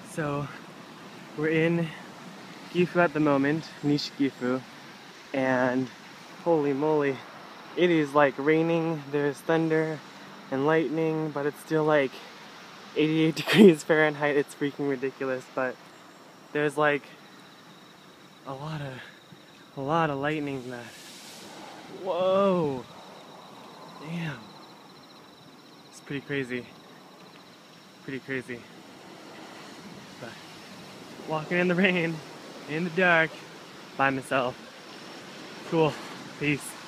So we're in Gifu at the moment, NishiGifu, and holy moly, it is like raining, there's thunder and lightning, but it's still like 88 degrees Fahrenheit. It's freaking ridiculous, but there's like a lot of lightning that, whoa, damn, it's pretty crazy, but walking in the rain, in the dark, by myself, cool, peace.